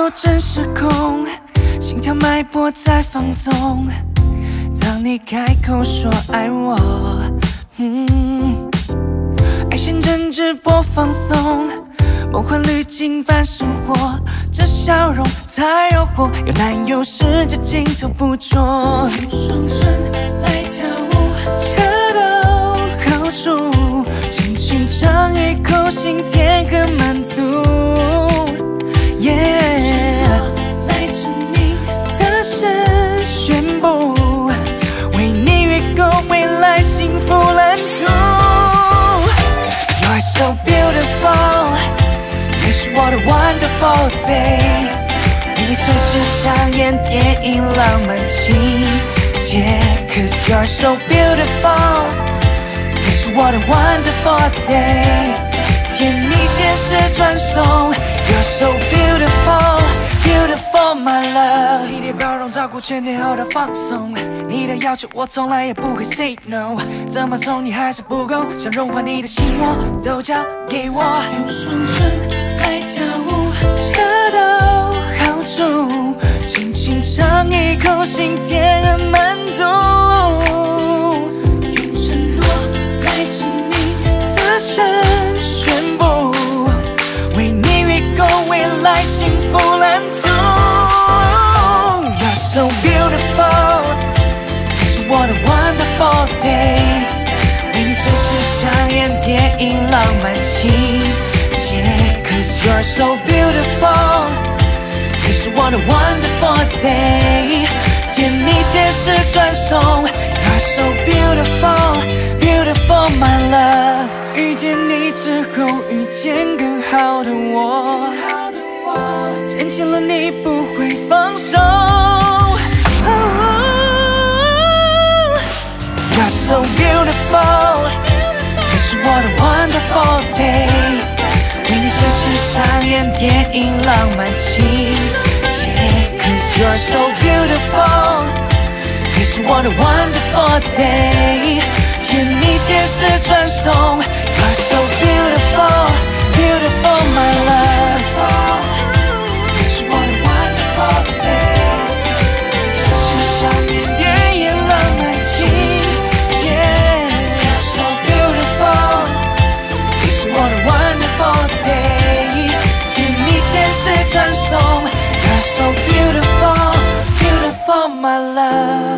都真失控，心跳脉搏在放纵。当你开口说爱我，爱线正直播放送，梦幻滤镜般生活，这笑容太诱惑，有男友视角镜头捕捉，用双唇来跳舞，恰到好处，轻轻尝一口，心甜和满足。来证明它是宣布，为你越过未来幸福蓝图。You're so beautiful， 你是我的 wonderful day， 与你随时上演电影浪漫情节。Cause you're so beautiful， 你是我的 wonderful day， 甜蜜现实转送。You're so beautiful, beautiful my love， 体贴包容照顾全天候的放松，你的要求我从来也不会 say no， 怎么宠你还是不够，想融化你的心我都交给我，用双唇来跳舞，恰到好处，轻轻尝一口，心甜而满足，用承诺来证明这是宣布，为你越过未来幸福蓝图。You're so beautiful， 你是我的 wonderful day， 为你随时上演电影浪漫情节。Cause you're so beautiful， 你是我的 wonderful day， 甜蜜现实转送。You're so beautiful, beautiful my love， 遇见你之后遇见更好的我，坚信了你不会放手。You're so beautiful， 你是我的 wonderful day， 为你随时上演电影浪漫情节。Cause you're so beautiful， 你是我的 wonderful day， 甜蜜现实转送。You're so beautiful, beautiful my love， 你是我的 wonderful day， 随时上演电影浪漫情节。You're so beautiful， 你是我的 wonderful day， 甜蜜现实转送。You're so beautiful, beautiful my love。